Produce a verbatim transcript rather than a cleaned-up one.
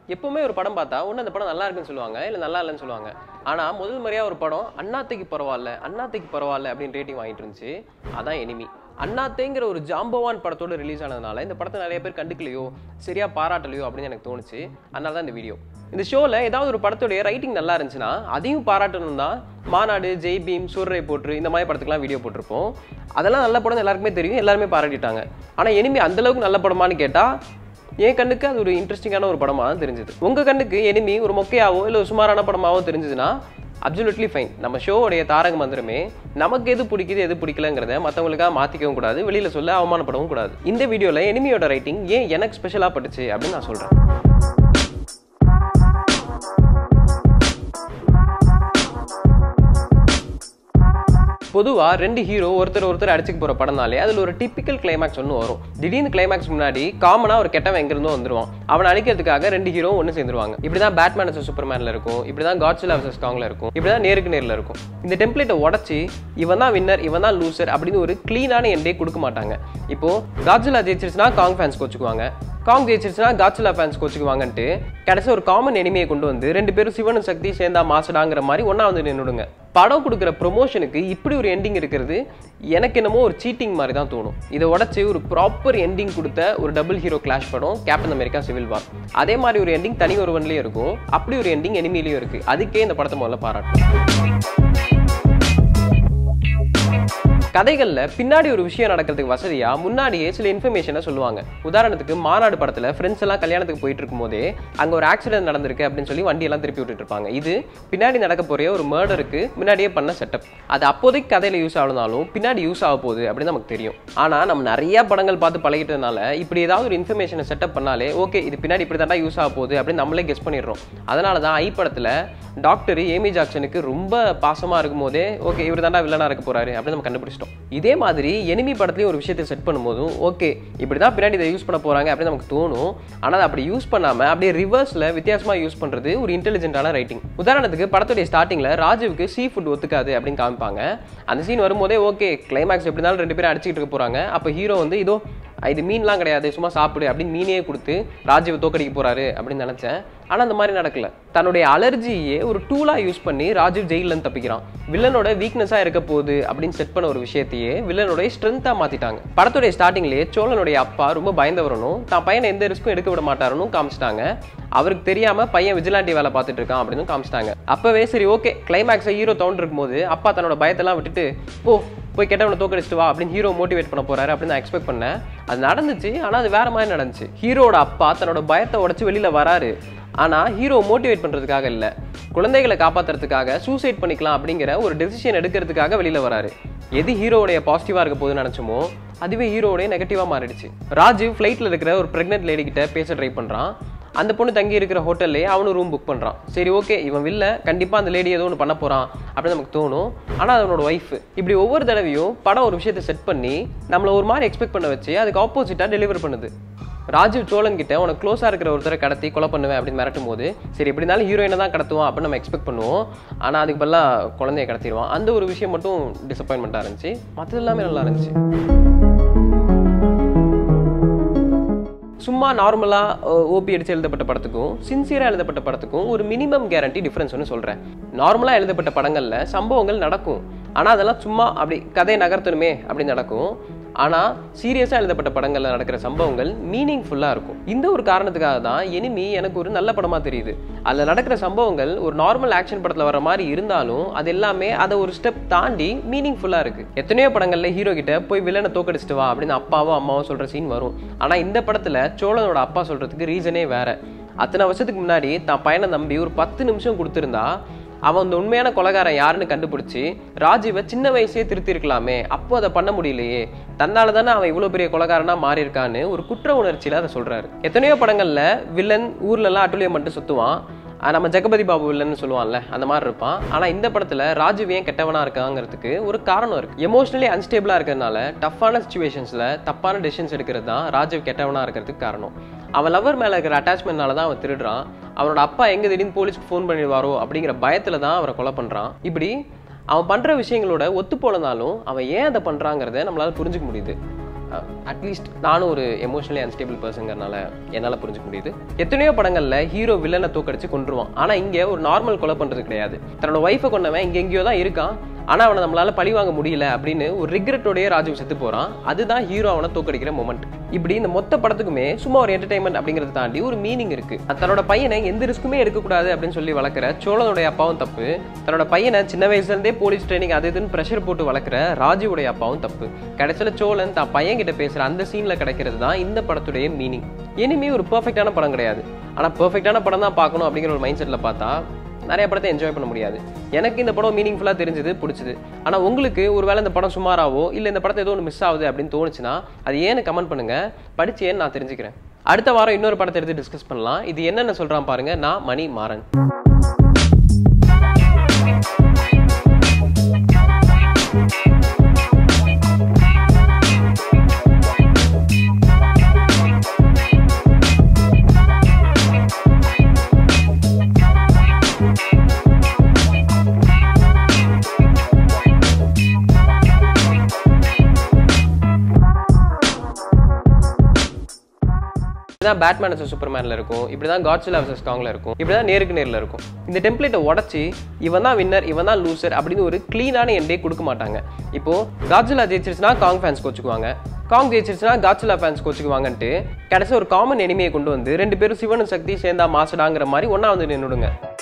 எப்பவுமே ஒரு படம் பார்த்தா ஒன்று அந்த படம் நல்லா இருக்குன்னு சொல்லுவாங்க, இல்லை நல்லா இல்லைன்னு சொல்லுவாங்க. ஆனால் முதல் முறையாக ஒரு படம் அண்ணாத்தைக்கு பரவாயில்ல அண்ணாத்தைக்கு பரவாயில்ல அப்படின்னு ரேட்டிங் வாங்கிட்டு இருந்துச்சு. அதான் எனிமி. அண்ணாத்தைங்கிற ஒரு ஜாம்பவான் படத்தோட ரிலீஸ் ஆனதுனால இந்த படத்தை நிறைய பேர் கண்டுக்கலையோ சரியா பாராட்டலையோ அப்படின்னு எனக்கு தோணுச்சு. அதனால தான் இந்த வீடியோ. இந்த ஷோவில் ஏதாவது ஒரு படத்துடைய ரைட்டிங் நல்லா இருந்துச்சுன்னா அதையும் பாராட்டணும் தான் மாநாடு, ஜெய் பீம், சூரரை போற்று இந்த மாதிரி படத்துக்குலாம் வீடியோ போட்டிருப்போம். அதெல்லாம் நல்ல படம் எல்லாருக்குமே தெரியும், எல்லாருமே பாராட்டிட்டாங்க. ஆனால் எனிமி அந்தளவுக்கு நல்ல படமானு கேட்டால் என் கண்ணுக்கு அது ஒரு இன்ட்ரெஸ்டிங்கான ஒரு படமாக தான் தெரிஞ்சுது. உங்கள் கண்ணுக்கு எனிமி ஒரு மொக்கையாவோ இல்லை ஒரு சுமாரான படமாவோ தெரிஞ்சுதுன்னா அப்சல்யூட்லி ஃபைன். நம்ம ஷோவுடைய தாரக மந்திரமே நமக்கு எது பிடிக்குது எது பிடிக்கலங்கிறத மற்றவங்களுக்காக மாற்றிக்கவும் கூடாது, வெளியில் சொல்ல அவமானப்படவும் கூடாது. இந்த வீடியோவில் எனிமியோட ரைட்டிங் ஏன் எனக்கு ஸ்பெஷலாக பட்டுச்சு அப்படின்னு நான் சொல்கிறேன். பொதுவாக ரெண்டு ஹீரோ ஒருத்தர் ஒருத்தர் அடிச்சுக்கு போகிற படம்னாலே அதில் ஒரு டிப்பிக்கல் கிளைமேக்ஸ் ஒன்று வரும். திடீர்னு கிளைமேக்ஸ் முன்னாடி காமனாக ஒரு கெட்டவன் எங்கிருந்தோ வந்துருவான். அவனை அழிக்கிறதுக்காக ரெண்டு ஹீரோ ஒன்று சேர்ந்துருவாங்க. இப்படி தான் பேட்மேன் வர்சஸ் சூப்பர்மேனில் இருக்கும், இப்படி தான் காட்ஸில்லா வர்சஸ் காங்கில் இருக்கும், இப்படி தான் நேருக்கு நேரில் இருக்கும். இந்த டெம்ப்ளேட்டை உடச்சி இவன் தான் வின்னர் இவன் தான் லூசர் அப்படின்னு ஒரு க்ளீனான எண்டே கொடுக்க மாட்டாங்க. இப்போது காட்ஸில்லா ஜெயிச்சிருச்சுன்னா காங் ஃபேன்ஸ் கோச்சுக்குவாங்க, காங் ஜெயிச்சிருச்சுன்னா காட்ஸில்லா ஃபேன்ஸ் கோச்சுக்குவாங்கன்ட்டு கடைசி ஒரு காமன் எனிமையை கொண்டு வந்து ரெண்டு பேரும் சிவனும் சக்தி சேர்ந்தா மாசடாங்கிற மாதிரி ஒன்றா வந்து நின்றுடுங்க. படம் கொடுக்குற ப்ரொமோஷனுக்கு இப்படி ஒரு எண்டிங் இருக்கிறது எனக்கு என்னமோ ஒரு சீட்டிங் மாதிரி தான் தோணும். இதை உடச்சி ஒரு ப்ராப்பர் எண்டிங் கொடுத்த ஒரு டபுள் ஹீரோ கிளாஷ் படம் கேப்டன் அமெரிக்கா சிவில் வார். அதே மாதிரி ஒரு எண்டிங் தனி ஒருவன்லேயும் இருக்கும், அப்படி ஒரு எண்டிங் எனிமிலையும் இருக்குது. அதுக்கே இந்த படத்தை முதல்ல பாராட்டும். கதைகளில் பின்னாடி ஒரு விஷயம் நடக்கிறதுக்கு வசதியாக முன்னாடியே சில இன்ஃபர்மேஷனை சொல்லுவாங்க. உதாரணத்துக்கு மாநாடு படத்தில் ஃப்ரெண்ட்ஸ் எல்லாம் கல்யாணத்துக்கு போயிட்டு இருக்கும் போதே அங்கே ஒரு ஆக்சிடென்ட் நடந்திருக்கு அப்படின்னு சொல்லி வண்டியெல்லாம் திருப்பி விட்டுட்டு இருப்பாங்க. இது பின்னாடி நடக்க போகிற ஒரு மர்டருக்கு முன்னாடியே பண்ண செட்டப். அது அப்போதைக்கு கதையில் யூஸ் ஆகணும்னாலும் பின்னாடி யூஸ் ஆக போகுது அப்படின்னு நமக்கு தெரியும். ஆனால் நம்ம நிறைய படங்கள் பார்த்து பழகிட்டதுனால இப்படி ஏதாவது ஒரு இன்ஃபர்மேஷனை செட்டப் பண்ணாலே ஓகே இது பின்னாடி இப்படி தாண்டா யூஸ் ஆக போகுது அப்படின்னு நம்மளே கெஸ் பண்ணிடுறோம். அதனால தான் ஐ படத்தில் டாக்டர் ஏமி ஜாக்சனுக்கு ரொம்ப பாசமாக இருக்கும் போதே ஓகே இவர் தாண்டா வில்லனாக இருக்க போறாரு அப்படின்னு நம்ம கண்டுபிடிச்சிட்டோம். இதே மாதிரி எனிமி படத்துலையும் ஒரு விஷயத்தை செட் பண்ணும்போதும் ஓகே இப்படி தான் பின்னாடி இதை யூஸ் பண்ண போகிறாங்க அப்படின்னு நமக்கு தோணும். ஆனால் அப்படி யூஸ் பண்ணாமல் அப்படியே ரிவர்ஸில் வித்தியாசமாக யூஸ் பண்ணுறது ஒரு இன்டெலிஜென்ட்டான ரைட்டிங். உதாரணத்துக்கு படத்துடைய ஸ்டார்டிங்கில் ராஜுவுக்கு சீ ஃபுட் ஒத்துக்காது அப்படின்னு காமிப்பாங்க. அந்த சீன் வரும்போதே ஓகே கிளைமேக்ஸ் எப்படி இருந்தாலும் ரெண்டு பேரும் அடிச்சுக்கிட்டு இருக்க போகிறாங்க. அப்போ ஹீரோ வந்து இதோ இது மீன்லாம் கிடையாது சும்மா சாப்பிடு அப்படின்னு மீனே கொடுத்து ராஜுவை தோக்கடிக்க போகிறாரு அப்படின்னு நினச்சேன். ஆனால் அந்த மாதிரி நடக்கல. தன்னுடைய அலர்ஜியே ஒரு டூலாக யூஸ் பண்ணி ராஜீவ் ஜெயிலேருந்து தப்பிக்கிறான். வில்லனோட வீக்னஸாக இருக்க போகுது அப்படின்னு செட் பண்ண ஒரு விஷயத்தையே வில்லனுடைய ஸ்ட்ரென்த்தாக மாற்றிட்டாங்க. படத்துடைய ஸ்டார்டிங்லேயே சோழனுடைய அப்பா ரொம்ப பயந்தவரணும், தான் பையனை எந்த ரிஸ்க்கும் எடுக்க விட மாட்டாருன்னு காமிச்சிட்டாங்க. அவருக்கு தெரியாமல் பையன் விஜிலாண்டி வேலை பார்த்துட்டு இருக்கான் அப்படின்னு காமிச்சிட்டாங்க. அப்போவே சரி ஓகே கிளைமேக்ஸை ஹீரோ தோண்டு இருக்கும் போது அப்பா தன்னோட பயத்தெல்லாம் விட்டுட்டு போ போய் கெட்டவனை தோக்கடிச்சிட்டு வா அப்படின்னு ஹீரோ மோட்டிவேட் பண்ண போறாரு அப்படின்னு நான் எக்ஸ்பெக்ட் பண்ணேன். அது நடந்துச்சு, ஆனால் அது வேற மாதிரி நடந்துச்சு. ஹீரோட அப்பா தன்னோட பயத்தை உடச்சி வெளியில வராரு. ஆனால் ஹீரோ மோட்டிவேட் பண்ணுறதுக்காக இல்லை, குழந்தைகளை காப்பாற்றுறதுக்காக சூசைட் பண்ணிக்கலாம் அப்படிங்கிற ஒரு டெசிஷன் எடுக்கிறதுக்காக வெளியில் வராரு. எது ஹீரோடைய பாசிட்டிவாக இருக்க போதுன்னு நினச்சோமோ அதுவே ஹீரோடைய நெகட்டிவாக மாறிடுச்சு. ராஜீவ் ஃப்ளைட்டில் இருக்கிற ஒரு ப்ரெக்னென்ட் லேடி கிட்ட பேச ட்ரை பண்ணுறான். அந்த பொண்ணு தங்கி இருக்கிற ஹோட்டல்லே அவனு ரூம் புக் பண்ணுறான். சரி ஓகே இவன் வில்ல கண்டிப்பாக அந்த லேடி ஏதோ ஒன்று பண்ண போகிறான் அப்படின்னு நமக்கு தோணும். ஆனால் அவனோட ஒய்ஃப் இப்படி ஒவ்வொரு தடவையும் படம் ஒரு விஷயத்தை செட் பண்ணி நம்மளை ஒரு மாதிரி எக்ஸ்பெக்ட் பண்ண வச்சு அதுக்கு ஆப்போசிட்டாக டெலிவர் பண்ணுது. ராஜீவ் சோழன் கிட்ட உனக்கு க்ளோஸாக இருக்கிற ஒருத்தரை கடத்தி கொலை பண்ணுவேன் அப்படின்னு மிரட்டும் போது சரி எப்படி இருந்தாலும் ஹீரோயினை தான் கடத்துவான் அப்படின்னு நம்ம எக்ஸ்பெக்ட் பண்ணுவோம். ஆனால் அதுக்கு பதிலாக குழந்தைய கடத்திடுவான். அந்த ஒரு விஷயம் மட்டும் டிசப்பாயின்மெண்ட்டாக இருந்துச்சு. மற்றது எல்லாமே நல்லா இருந்துச்சு. சும்மா நார்மலாக ஓபி அடித்து எழுதப்பட்ட படத்துக்கும் சின்சியராக எழுதப்பட்ட படத்துக்கும் ஒரு மினிமம் கேரண்டி டிஃப்ரென்ஸ் ஒன்று சொல்கிறேன். நார்மலாக எழுதப்பட்ட படங்களில் சம்பவங்கள் நடக்கும், ஆனால் அதெல்லாம் சும்மா அப்படி கதையை நகர்த்தணுமே அப்படி நடக்கும். ஆனால் சீரியஸாக எழுதப்பட்ட படங்களில் நடக்கிற சம்பவங்கள் மீனிங்ஃபுல்லாக இருக்கும். இந்த ஒரு காரணத்துக்காக தான் எனிமி எனக்கு ஒரு நல்ல படமாக தெரியுது. அதில் நடக்கிற சம்பவங்கள் ஒரு நார்மல் ஆக்ஷன் படத்தில் வர மாதிரி இருந்தாலும் அது எல்லாமே அதை ஒரு ஸ்டெப் தாண்டி மீனிங்ஃபுல்லாக இருக்குது. எத்தனையோ படங்களில் ஹீரோ கிட்ட போய் வில்லனை தோக்கடிச்சிட்டு வா அப்படின்னு அப்பாவோ அம்மாவோ சொல்கிற சீன் வரும். ஆனால் இந்த படத்தில் சோழனோட அப்பா சொல்கிறதுக்கு ரீசனே வேறு. அத்தனை வருஷத்துக்கு முன்னாடி தான் பையனை நம்பி ஒரு பத்து நிமிஷம் கொடுத்துருந்தா அவன் அந்த உண்மையான கொலைகாரன் யாருன்னு கண்டுபிடிச்சி ராஜீவை சின்ன வயசே திருத்திருக்கலாமே, அப்போ அதை பண்ண முடியலையே, தன்னால தானே அவன் இவ்வளோ பெரிய கொலைகாரனா மாறி இருக்கான்னு ஒரு குற்ற உணர்ச்சியில் அதை சொல்றாரு. எத்தனையோ படங்கள்ல வில்லன் ஊர்லலாம் அட்டுலியம் மட்டும் சுத்துவான், நம்ம ஜெகபதி பாபு வில்லன்னு சொல்லுவான்ல அந்த மாதிரி இருப்பான். ஆனால் இந்த படத்தில் ராஜீவ் ஏன் கெட்டவனா இருக்காங்கிறதுக்கு ஒரு காரணம் இருக்கு. எமோஷனலி அன்ஸ்டேபிளாக இருக்கிறதுனால டஃப்பான சுச்சுவேஷன்ஸில் தப்பான டெசிஷன்ஸ் எடுக்கிறது தான் ராஜீவ் கெட்டவனா இருக்கிறதுக்கு காரணம். அவன் லவர் மேலே இருக்கிற அட்டாச்மெண்ட்னால தான் அவன் திருடுறான். அவனோட அப்பா எங்கே திடீர்னு போலீஸ்க்கு ஃபோன் பண்ணிடுவாரோ அப்படிங்கிற பயத்தில் தான் அவரை கொலை பண்ணுறான். இப்படி அவன் பண்ணுற விஷயங்களோட ஒத்து போலனாலும் அவன் ஏன் அதை பண்ணுறாங்கிறத நம்மளால் புரிஞ்சுக்க முடியுது. அட்லீஸ்ட் நானும் ஒரு எமோஷனலி அன்ஸ்டேபிள் பர்சன்கிறனால என்னால் புரிஞ்சுக்க முடியுது. எத்தனையோ படங்களில் ஹீரோ வில்லனை தோக்கடிச்சு கொண்டுருவான். ஆனால் இங்கே ஒரு நார்மல் கொலை பண்ணுறது கிடையாது. தன்னோட ஒய்ஃபை கொண்டவன் இங்கே எங்கேயோ தான் இருக்கான், ஆனால் அவனை நம்மளால பழி வாங்க முடியல அப்படின்னு ஒரு ரிக்ரெட்டோடய ராஜு செத்து போகிறான். அதுதான் ஹீரோ அவனை தோக்கடிக்கிற மொமெண்ட். இப்படி இந்த மொத்த படத்துக்குமே சும்மா ஒரு என்டர்டைன்மெண்ட் அப்படிங்கிறத தாண்டி ஒரு மீனிங் இருக்கு. தன்னோட பையனை எந்த ரிஸ்க்குமே எடுக்கக்கூடாது அப்படின்னு சொல்லி வளர்க்குற சோழனுடைய அப்பாவும் தப்பு. தன்னோட பையனை சின்ன வயசுலேருந்தே போலீஸ் ட்ரைனிங் அது இதுன்னு ப்ரெஷர் போட்டு வளர்க்குற ராஜுவுடைய அப்பாவும் தப்பு. கடைசியில் சோழன் தான் பையன் கிட்ட பேசுகிற அந்த சீனில் கிடைக்கிறது தான் இந்த படத்துடைய மீனிங். இனிமே ஒரு பர்ஃபெக்டான படம் கிடையாது. ஆனால் பர்ஃபெக்டான படம் தான் பார்க்கணும் அப்படிங்கிற ஒரு மைண்ட் செட்டில் பார்த்தா நிறைய படத்தை என்ஜாய் பண்ண முடியாது. எனக்கு இந்த படம் மீனிங்ஃபுல்லாக தெரிஞ்சது, பிடிச்சது. ஆனால் உங்களுக்கு ஒரு வேளை இந்த படம் சுமாராவோ இல்லை இந்த படத்தை ஏதோ ஒன்று மிஸ் ஆகுது அப்படின்னு தோணுச்சுன்னா அது ஏன்னு கமெண்ட் பண்ணுங்கள். படிச்சு ஏன்னு நான் தெரிஞ்சுக்கிறேன். அடுத்த வாரம் இன்னொரு படத்தை எடுத்து டிஸ்கஸ் பண்ணலாம். இது என்னென்ன சொல்கிறான் பாருங்கள். நான் மணி மாறன். இப்படிதான் பேட்மேன் வர்சஸ் சூப்பர்மேன்ல இருக்கும், இப்படிதான் காட்ஸில்லா வர்சஸ் காங்ல இருக்கும், இப்படிதான் நேருக்கு நேரில் இருக்கும். இந்த டெம்ப்ளேட்டை உடச்சி இவன் தான் வின்னர், இவன் தான் லூசர் அப்படின்னு ஒரு கிளீனான எண்டே கொடுக்க மாட்டாங்க. இப்போ காட்ஸில்லா ஜெயிச்சிருச்சுன்னா காங் ஃபேன்ஸ் கோச்சுக்குவாங்க, காங் ஜெயிச்சிருச்சுன்னா காட்ஸில்லா ஃபேன்ஸ் கோச்சுக்குவாங்கன்ட்டு கடைசி ஒரு காமன் எனிமையை கொண்டு வந்து ரெண்டு பேரும் சிவனும் சக்தி சேர்ந்தா மாசடாங்கிற மாதிரி ஒன்னா வந்து நின்றுடுங்க.